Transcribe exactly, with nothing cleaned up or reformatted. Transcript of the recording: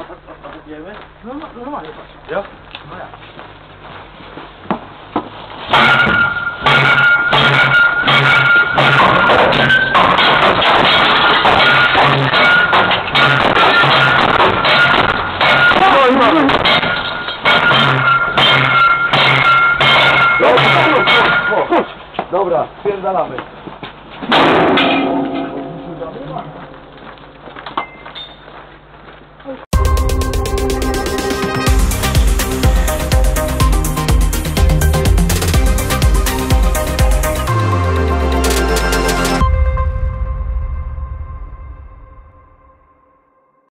Wiemy? No, no, normalnie, patrz. Ja? No ja. Dobra, spierdalamy.